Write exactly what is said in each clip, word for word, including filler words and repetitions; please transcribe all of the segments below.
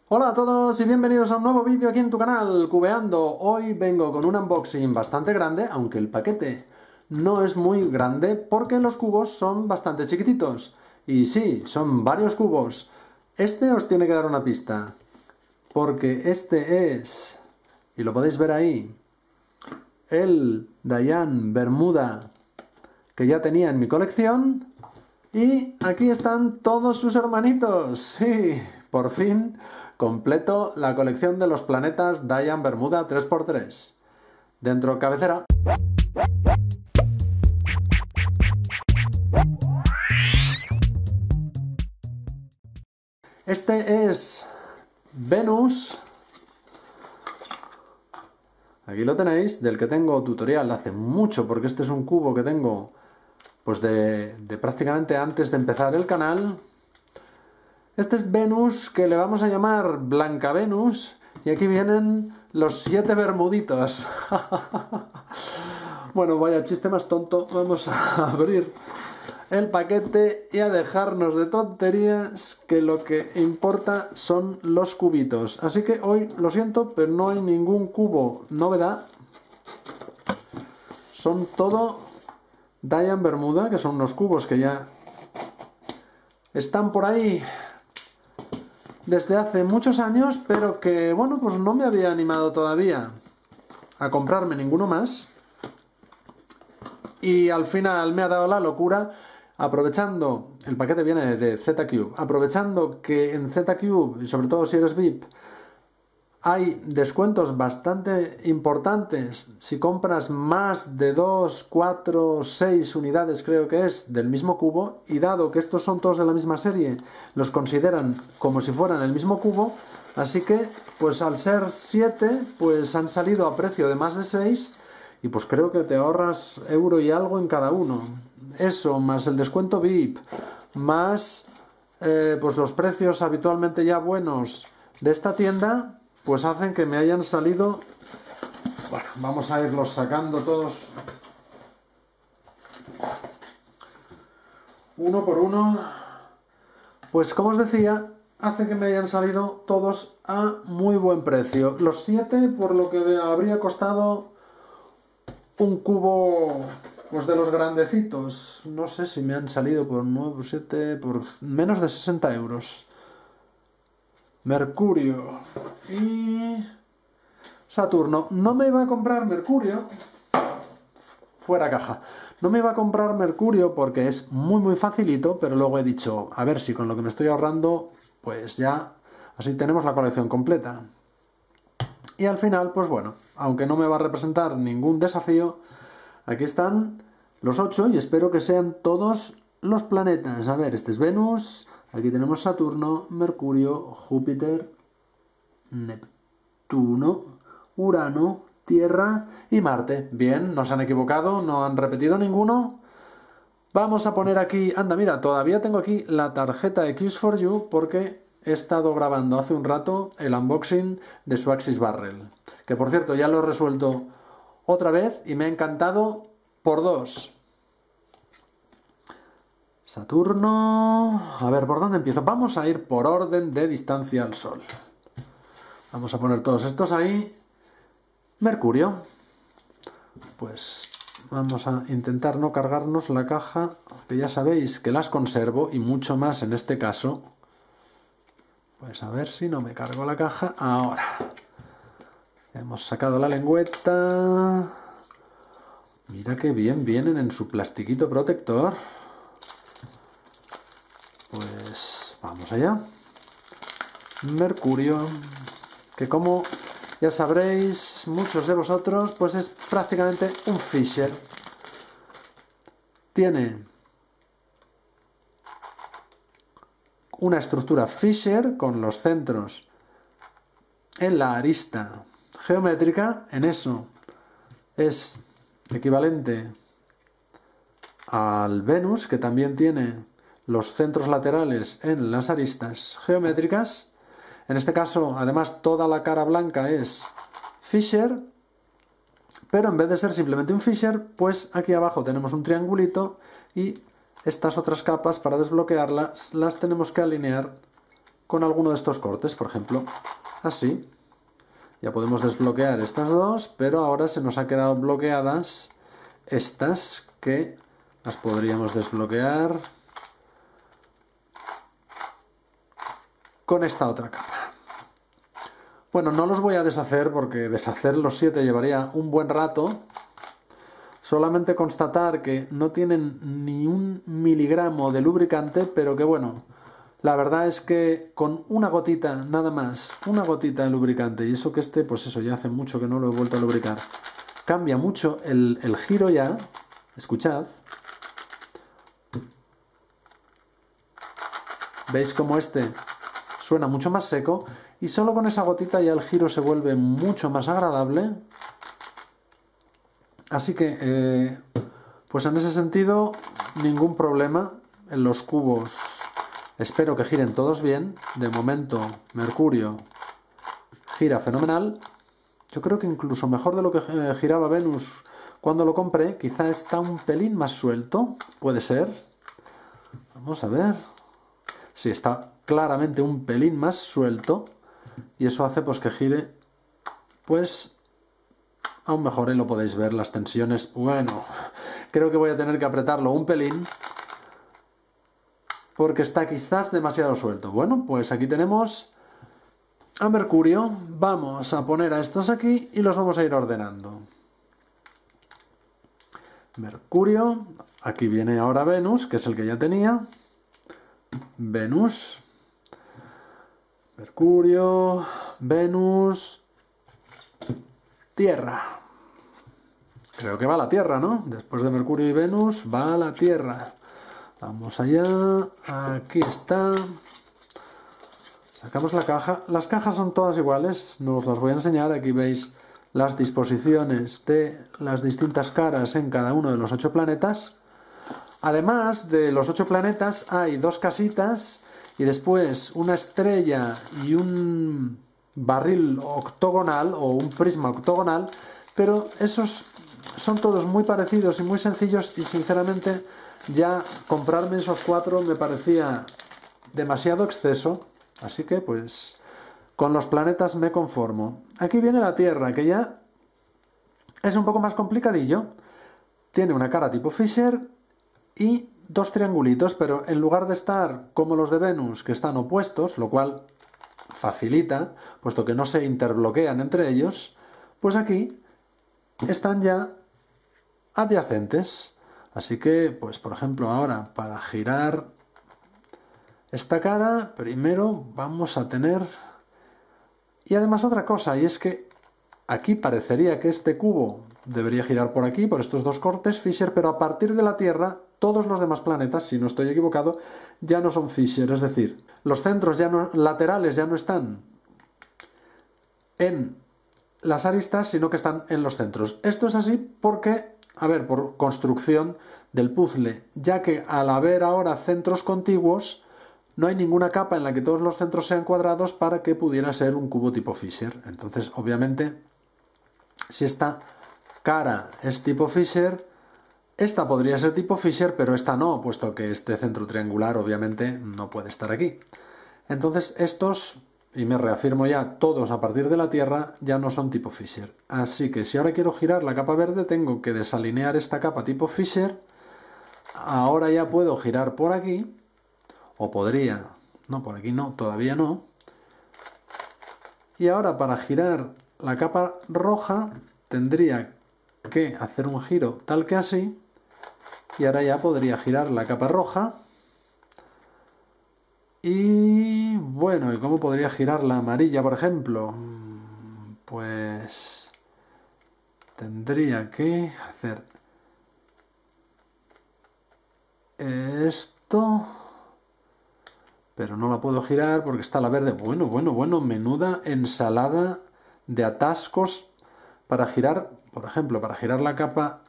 Hola a todos y bienvenidos a un nuevo vídeo aquí en tu canal, Cubeando. Hoy vengo con un unboxing bastante grande, aunque el paquete no es muy grande porque los cubos son bastante chiquititos. Y sí, son varios cubos. Este os tiene que dar una pista, porque este es, y lo podéis ver ahí, el Dayan Bermuda que ya tenía en mi colección. Y aquí están todos sus hermanitos. Sí, por fin completo la colección de los planetas Dayan Bermuda tres por tres. Dentro cabecera. Este es Venus. Aquí lo tenéis, del que tengo tutorial hace mucho, porque este es un cubo que tengo pues de, de prácticamente antes de empezar el canal. Este es Venus, que le vamos a llamar Blanca Venus, y aquí vienen los siete bermuditos. Bueno, vaya chiste más tonto. Vamos a abrir el paquete y a dejarnos de tonterías, que lo que importa son los cubitos. Así que hoy, lo siento, pero no hay ningún cubo novedad. Son todo Dayan Bermuda, que son unos cubos que ya están por ahí desde hace muchos años, pero que, bueno, pues no me había animado todavía a comprarme ninguno más. Y al final me ha dado la locura, aprovechando, el paquete viene de Z-Cube, aprovechando que en Z-Cube, y sobre todo si eres V I P, hay descuentos bastante importantes si compras más de dos, cuatro, seis unidades, creo que es, del mismo cubo, y dado que estos son todos de la misma serie, los consideran como si fueran el mismo cubo, así que, pues al ser siete, pues han salido a precio de más de seis, y pues creo que te ahorras euro y algo en cada uno. Eso, más el descuento V I P, más eh, pues los precios habitualmente ya buenos de esta tienda, pues hacen que me hayan salido. Bueno, vamos a irlos sacando todos uno por uno. Pues como os decía, hace que me hayan salido todos a muy buen precio. Los siete, por lo que habría costado un cubo, pues de los grandecitos. No sé si me han salido por nueve, siete, por menos de sesenta euros. Mercurio y Saturno. No me iba a comprar Mercurio, fuera caja, no me iba a comprar Mercurio porque es muy muy facilito, pero luego he dicho, a ver si con lo que me estoy ahorrando, pues ya así tenemos la colección completa. Y al final, pues bueno, aunque no me va a representar ningún desafío, aquí están los ocho y espero que sean todos los planetas. A ver, este es Venus. Aquí tenemos Saturno, Mercurio, Júpiter, Neptuno, Urano, Tierra y Marte. Bien, no se han equivocado, no han repetido ninguno. Vamos a poner aquí... Anda, mira, todavía tengo aquí la tarjeta de Keys for You porque he estado grabando hace un rato el unboxing de su Axis Barrel. Que por cierto, ya lo he resuelto otra vez y me ha encantado por dos. Saturno... A ver, ¿por dónde empiezo? Vamos a ir por orden de distancia al Sol. Vamos a poner todos estos ahí. Mercurio. Pues vamos a intentar no cargarnos la caja, que ya sabéis que las conservo, y mucho más en este caso. Pues a ver si no me cargo la caja ahora. Hemos sacado la lengüeta. Mira qué bien vienen en su plastiquito protector. Pues vamos allá. Mercurio, que como ya sabréis muchos de vosotros, pues es prácticamente un Fisher. Tiene una estructura Fisher con los centros en la arista geométrica. En eso es equivalente al Venus, que también tiene los centros laterales en las aristas geométricas. En este caso, además, toda la cara blanca es Fisher, pero en vez de ser simplemente un Fisher, pues aquí abajo tenemos un triangulito y estas otras capas, para desbloquearlas, las tenemos que alinear con alguno de estos cortes, por ejemplo, así. Ya podemos desbloquear estas dos, pero ahora se nos han quedado bloqueadas estas que las podríamos desbloquear con esta otra capa. Bueno, no los voy a deshacer porque deshacer los siete llevaría un buen rato. Solamente constatar que no tienen ni un miligramo de lubricante, pero que bueno, la verdad es que con una gotita, nada más, una gotita de lubricante, y eso que este, pues eso, ya hace mucho que no lo he vuelto a lubricar, cambia mucho el, el giro ya, escuchad. ¿Veis cómo este suena mucho más seco? Y solo con esa gotita ya el giro se vuelve mucho más agradable. Así que, eh, pues en ese sentido, ningún problema en los cubos. Espero que giren todos bien. De momento, Mercurio gira fenomenal. Yo creo que incluso mejor de lo que eh, giraba Venus cuando lo compré. Quizá está un pelín más suelto. Puede ser. Vamos a ver. Sí, está claramente un pelín más suelto. Y eso hace pues que gire, pues, aún mejor. Y lo podéis ver, las tensiones. Bueno, creo que voy a tener que apretarlo un pelín, porque está quizás demasiado suelto. Bueno, pues aquí tenemos a Mercurio. Vamos a poner a estos aquí y los vamos a ir ordenando. Mercurio, aquí viene ahora Venus, que es el que ya tenía. Venus, Mercurio, Venus, Tierra. Creo que va a la Tierra, ¿no? Después de Mercurio y Venus, va a la Tierra. Vamos allá, aquí está. Sacamos la caja. Las cajas son todas iguales, no os las voy a enseñar. Aquí veis las disposiciones de las distintas caras en cada uno de los ocho planetas. Además de los ocho planetas hay dos casitas y después una estrella y un barril octogonal o un prisma octogonal, pero esos son todos muy parecidos y muy sencillos y sinceramente ya comprarme esos cuatro me parecía demasiado exceso, así que pues con los planetas me conformo. Aquí viene la Tierra, que ya es un poco más complicadillo. Tiene una cara tipo Fisher y dos triangulitos, pero en lugar de estar como los de Venus, que están opuestos, lo cual facilita, puesto que no se interbloquean entre ellos, pues aquí están ya adyacentes. Así que, pues por ejemplo, ahora para girar esta cara, primero vamos a tener... Y además otra cosa, y es que aquí parecería que este cubo debería girar por aquí, por estos dos cortes Fisher, pero a partir de la Tierra, todos los demás planetas, si no estoy equivocado, ya no son Fisher, es decir, los centros ya no, laterales ya no están en las aristas, sino que están en los centros. Esto es así porque, a ver, por construcción del puzzle, ya que al haber ahora centros contiguos, no hay ninguna capa en la que todos los centros sean cuadrados para que pudiera ser un cubo tipo Fisher. Entonces, obviamente, si esta cara es tipo Fisher, esta podría ser tipo Fisher, pero esta no, puesto que este centro triangular obviamente no puede estar aquí. Entonces estos, y me reafirmo ya, todos a partir de la Tierra ya no son tipo Fisher. Así que si ahora quiero girar la capa verde, tengo que desalinear esta capa tipo Fisher. Ahora ya puedo girar por aquí, o podría, no, por aquí no, todavía no. Y ahora para girar la capa roja tendría que hacer un giro tal que así, y ahora ya podría girar la capa roja. Y bueno, ¿y cómo podría girar la amarilla, por ejemplo? Pues tendría que hacer esto, pero no la puedo girar porque está la verde. Bueno, bueno, bueno, menuda ensalada de atascos para girar, por ejemplo, para girar la capa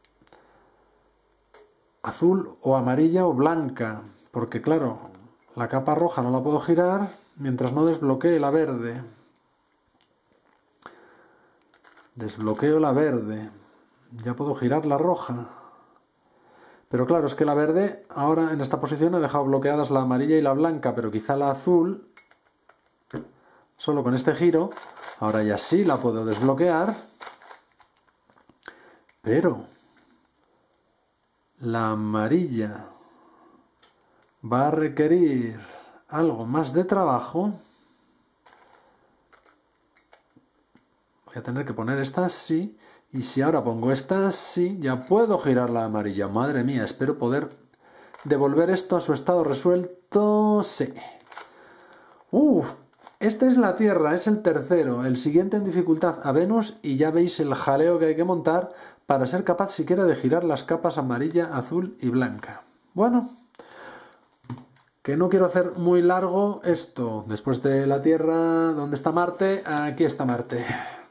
azul o amarilla o blanca, porque claro, la capa roja no la puedo girar mientras no desbloquee la verde. Desbloqueo la verde, ya puedo girar la roja. Pero claro, es que la verde ahora en esta posición he dejado bloqueadas la amarilla y la blanca, pero quizá la azul solo con este giro. Ahora ya sí la puedo desbloquear. Pero la amarilla va a requerir algo más de trabajo. Voy a tener que poner esta así. Y si ahora pongo esta así, ya puedo girar la amarilla. Madre mía, espero poder devolver esto a su estado resuelto. Sí. Uf, este es la Tierra, es el tercero. El siguiente en dificultad a Venus. Y ya veis el jaleo que hay que montar para ser capaz siquiera de girar las capas amarilla, azul y blanca. Bueno, que no quiero hacer muy largo esto. Después de la Tierra, ¿dónde está Marte? Aquí está Marte.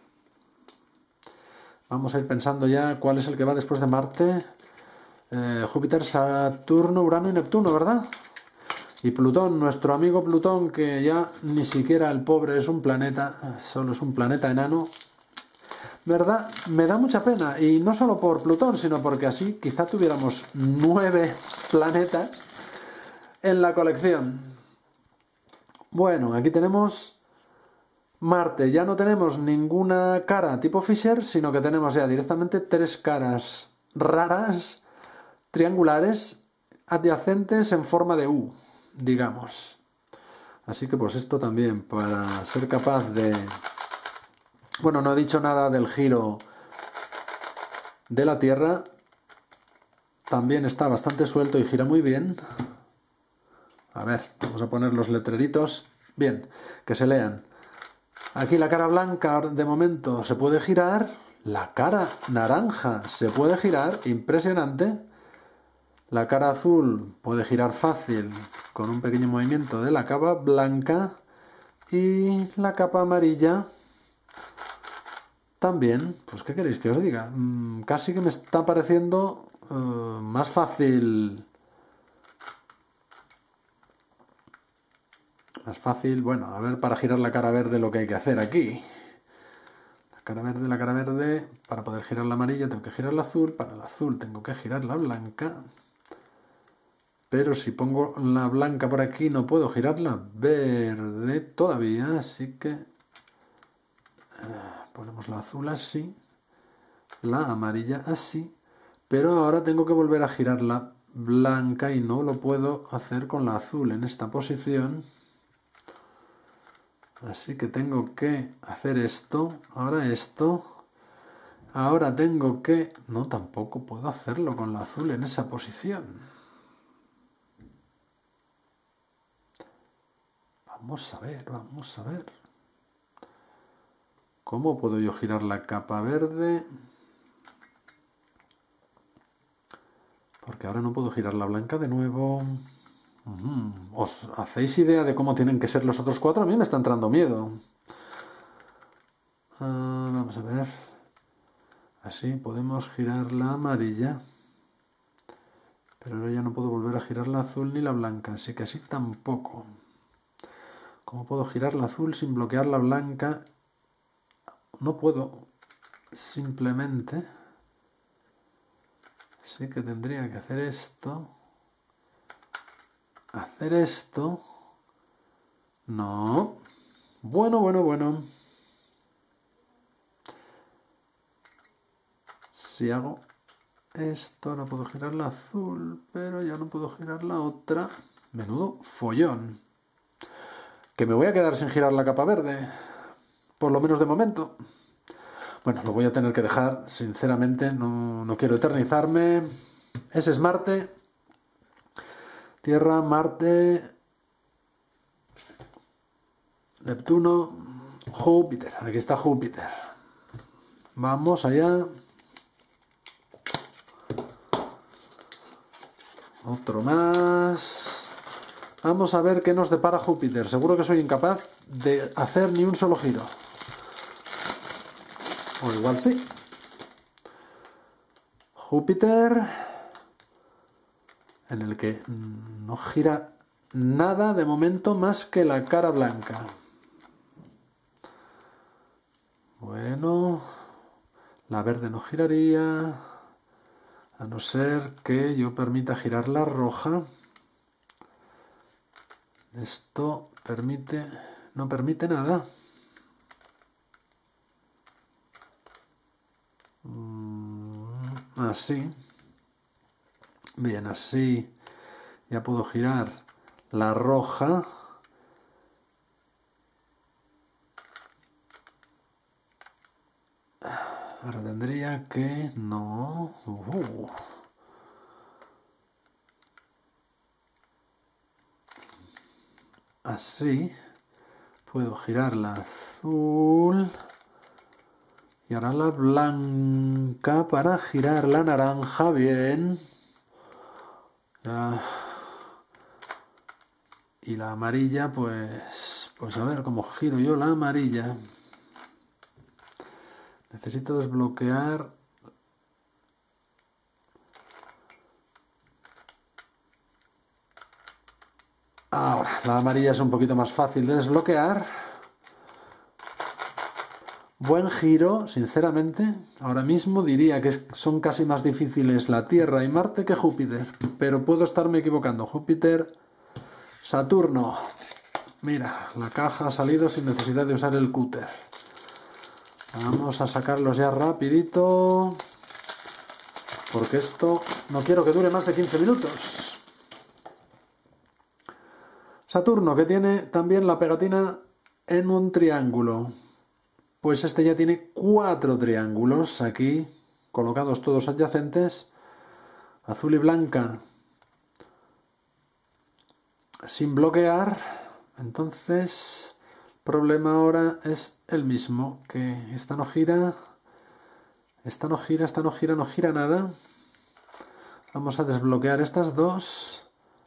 Vamos a ir pensando ya cuál es el que va después de Marte. Eh, Júpiter, Saturno, Urano y Neptuno, ¿verdad? Y Plutón, nuestro amigo Plutón, que ya ni siquiera el pobre es un planeta, solo es un planeta enano. ¿Verdad? Me da mucha pena. Y no solo por Plutón, sino porque así quizá tuviéramos nueve planetas en la colección. Bueno, aquí tenemos Marte. Ya no tenemos ninguna cara tipo Fisher, sino que tenemos ya directamente tres caras raras, triangulares, adyacentes en forma de U, digamos. Así que pues esto también, para ser capaz de... Bueno, no he dicho nada del giro de la Tierra. También está bastante suelto y gira muy bien. A ver, vamos a poner los letreritos. Bien, que se lean. Aquí la cara blanca de momento se puede girar. La cara naranja se puede girar. Impresionante. La cara azul puede girar fácil con un pequeño movimiento de la capa blanca. Y la capa amarilla también. Pues ¿qué queréis que os diga? Mm, casi que me está pareciendo uh, más fácil... Más fácil, bueno, a ver para girar la cara verde lo que hay que hacer aquí. La cara verde, la cara verde, para poder girar la amarilla tengo que girar la azul, para el azul tengo que girar la blanca. Pero si pongo la blanca por aquí no puedo girar la verde todavía, así que eh, ponemos la azul así, la amarilla así, pero ahora tengo que volver a girar la blanca y no lo puedo hacer con la azul en esta posición. Así que tengo que hacer esto, ahora esto, ahora tengo que... No, tampoco puedo hacerlo con la azul en esa posición. Vamos a ver, vamos a ver. ¿Cómo puedo yo girar la capa verde? Porque ahora no puedo girar la blanca de nuevo. ¿Os hacéis idea de cómo tienen que ser los otros cuatro? A mí me está entrando miedo. Uh, vamos a ver. Así podemos girar la amarilla. Pero ahora ya no puedo volver a girar la azul ni la blanca. Así que así tampoco. ¿Cómo puedo girar la azul sin bloquear la blanca? No puedo. Simplemente. Así que tendría que hacer esto. Hacer esto. No. Bueno, bueno, bueno. Si hago esto, no puedo girar la azul, pero ya no puedo girar la otra. Menudo follón. Que me voy a quedar sin girar la capa verde. Por lo menos de momento. Bueno, lo voy a tener que dejar, sinceramente. No, no quiero eternizarme. Ese es Marte. Tierra, Marte, Neptuno, Júpiter. Aquí está Júpiter. Vamos allá. Otro más. Vamos a ver qué nos depara Júpiter. Seguro que soy incapaz de hacer ni un solo giro. O igual sí. Júpiter, en el que no gira nada de momento más que la cara blanca. Bueno, la verde no giraría, a no ser que yo permita girar la roja. Esto permite, no permite nada. así. Bien, así. Ya puedo girar la roja. Ahora tendría que... no... Uh. Así. Puedo girar la azul. Y ahora la blanca para girar la naranja. Bien. Ya. Y la amarilla, pues... pues a ver cómo giro yo la amarilla. Necesito desbloquear... Ahora, la amarilla es un poquito más fácil de desbloquear. Buen giro, sinceramente. Ahora mismo diría que son casi más difíciles la Tierra y Marte que Júpiter. Pero puedo estarme equivocando. Júpiter, Saturno. Mira, la caja ha salido sin necesidad de usar el cúter. Vamos a sacarlos ya rapidito. Porque esto no quiero que dure más de quince minutos. Saturno, que tiene también la pegatina en un triángulo. Pues este ya tiene cuatro triángulos aquí, colocados todos adyacentes. Azul y blanca. Sin bloquear. Entonces, el problema ahora es el mismo. Que esta no gira. Esta no gira, esta no gira, no gira nada. Vamos a desbloquear estas dos.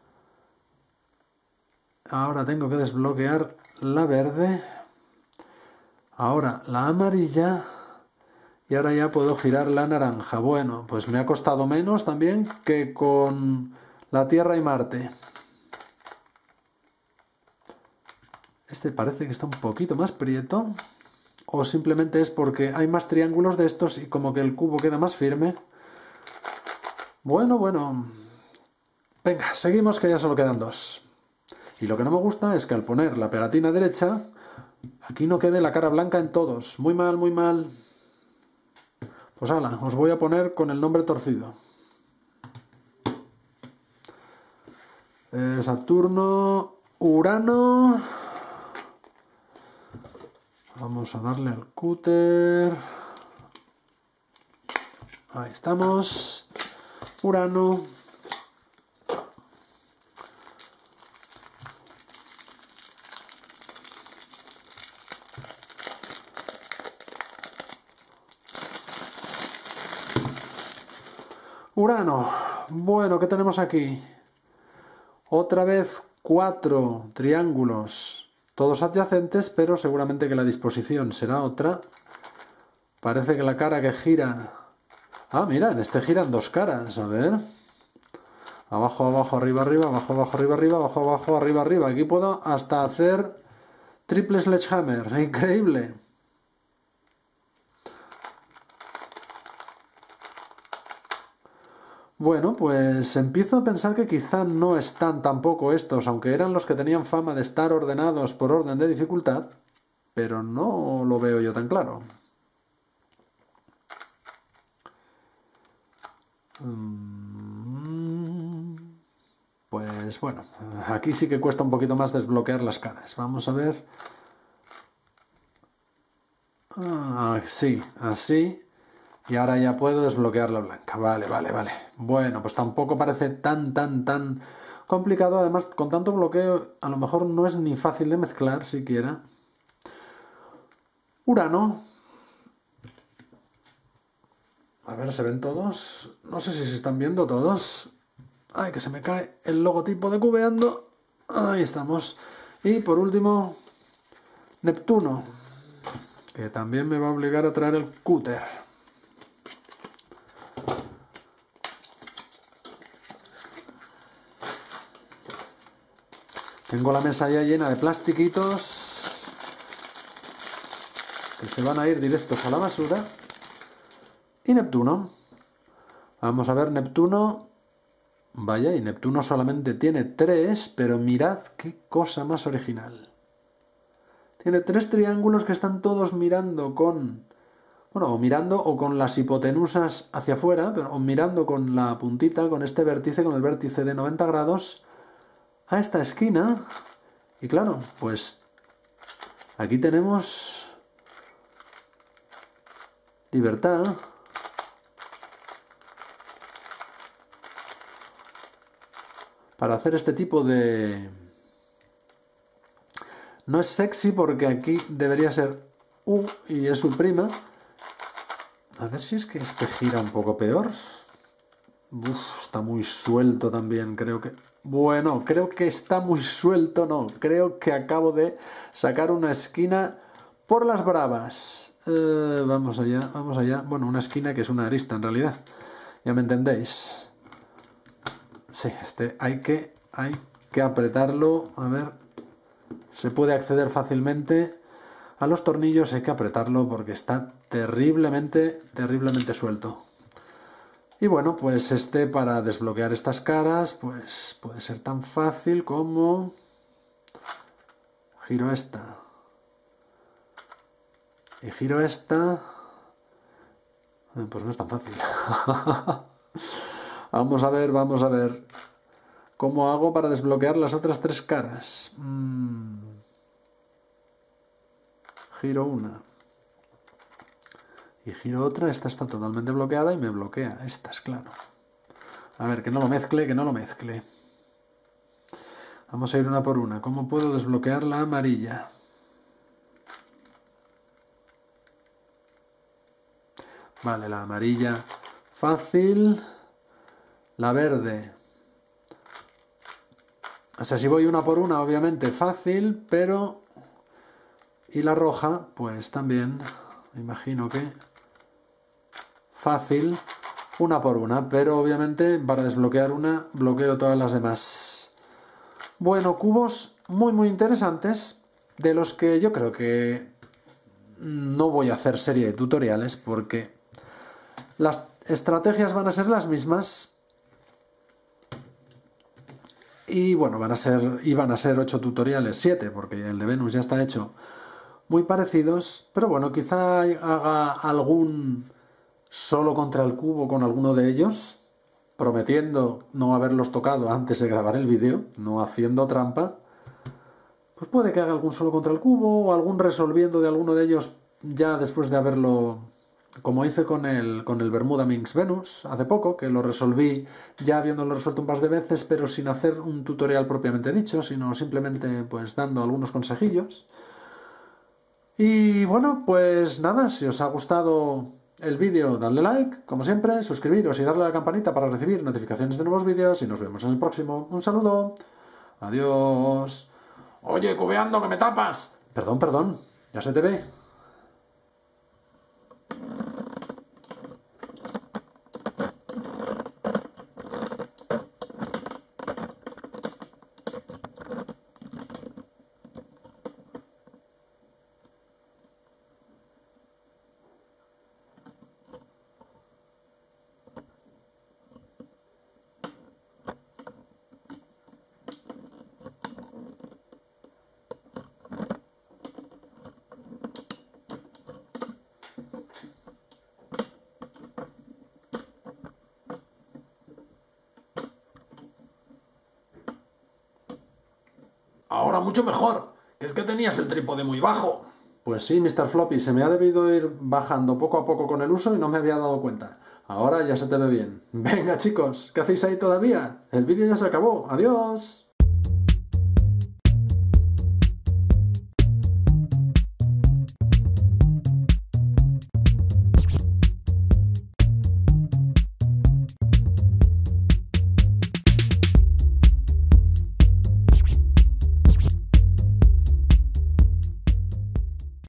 Ahora tengo que desbloquear la verde. Ahora la amarilla. Y ahora ya puedo girar la naranja. Bueno, pues me ha costado menos también que con la Tierra y Marte. Este parece que está un poquito más prieto. O simplemente es porque hay más triángulos de estos y como que el cubo queda más firme. Bueno, bueno. Venga, seguimos que ya solo quedan dos. Y lo que no me gusta es que al poner la pegatina derecha, aquí no quede la cara blanca en todos. Muy mal, muy mal. Pues ala, os voy a poner con el nombre torcido. Eh, Saturno, Urano. Vamos a darle al cúter. Ahí estamos. Urano. Urano. Bueno, ¿qué tenemos aquí? Otra vez cuatro triángulos, todos adyacentes, pero seguramente que la disposición será otra. Parece que la cara que gira... Ah, mira, en este giran dos caras, a ver. Abajo, abajo, arriba, arriba, abajo, abajo, arriba, arriba, abajo, abajo, arriba, arriba. Aquí puedo hasta hacer triple sledgehammer, increíble. Bueno, pues empiezo a pensar que quizá no están tampoco estos, aunque eran los que tenían fama de estar ordenados por orden de dificultad, pero no lo veo yo tan claro. Pues bueno, aquí sí que cuesta un poquito más desbloquear las caras. Vamos a ver. Ah, sí, así. Y ahora ya puedo desbloquear la blanca. Vale, vale, vale. Bueno, pues tampoco parece tan, tan, tan complicado. Además, con tanto bloqueo, a lo mejor no es ni fácil de mezclar siquiera. Urano. A ver, ¿se ven todos? No sé si se están viendo todos. Ay, que se me cae el logotipo de Cubeando. Ahí estamos. Y por último, Neptuno, que también me va a obligar a traer el cúter. Tengo la mesa ya llena de plastiquitos que se van a ir directos a la basura. Y Neptuno. Vamos a ver Neptuno. Vaya, y Neptuno solamente tiene tres, pero mirad qué cosa más original. Tiene tres triángulos que están todos mirando con bueno, o mirando o con las hipotenusas hacia afuera, pero, o mirando con la puntita, con este vértice, con el vértice de noventa grados, a esta esquina. Y claro, pues aquí tenemos libertad. Para hacer este tipo de... No es sexy porque aquí debería ser U y es U'. A ver si es que este gira un poco peor. Uf, está muy suelto también, creo que... Bueno, creo que está muy suelto, no. Creo que acabo de sacar una esquina por las bravas. Eh, vamos allá, vamos allá. Bueno, una esquina que es una arista en realidad. Ya me entendéis. Sí, este hay que, hay que apretarlo. A ver, se puede acceder fácilmente a los tornillos. Hay que apretarlo porque está terriblemente, terriblemente suelto. Y bueno, pues este para desbloquear estas caras, pues puede ser tan fácil como... Giro esta. Y giro esta... Pues no es tan fácil. Vamos a ver, vamos a ver. ¿Cómo hago para desbloquear las otras tres caras? Mm. Giro una. Y giro otra. Esta está totalmente bloqueada y me bloquea. Esta es claro. A ver, que no lo mezcle, que no lo mezcle. Vamos a ir una por una. ¿Cómo puedo desbloquear la amarilla? Vale, la amarilla fácil. La verde. O sea, si voy una por una, obviamente fácil, pero... Y la roja, pues también, me imagino que... Fácil, una por una, pero obviamente para desbloquear una, bloqueo todas las demás. Bueno, cubos muy muy interesantes, de los que yo creo que no voy a hacer serie de tutoriales, porque las estrategias van a ser las mismas. Y bueno, van a ser, iban a ser ocho tutoriales, siete, porque el de Venus ya está hecho, muy parecidos. Pero bueno, quizá haga algún solo contra el cubo con alguno de ellos, prometiendo no haberlos tocado antes de grabar el vídeo, no haciendo trampa. Pues puede que haga algún solo contra el cubo o algún resolviendo de alguno de ellos ya después de haberlo... Como hice con el, con el Bermuda Minx Venus hace poco, que lo resolví ya habiéndolo resuelto un par de veces, pero sin hacer un tutorial propiamente dicho, sino simplemente pues dando algunos consejillos. Y bueno, pues nada, si os ha gustado el vídeo, dadle like, como siempre, suscribiros y darle a la campanita para recibir notificaciones de nuevos vídeos y nos vemos en el próximo. Un saludo, adiós. Oye, cubeando, que me tapas. Perdón, perdón, ya se te ve. Ahora mucho mejor, que es que tenías el trípode muy bajo. Pues sí, mister Floppy, se me ha debido ir bajando poco a poco con el uso y no me había dado cuenta. Ahora ya se te ve bien. Venga chicos, ¿qué hacéis ahí todavía? El vídeo ya se acabó. Adiós.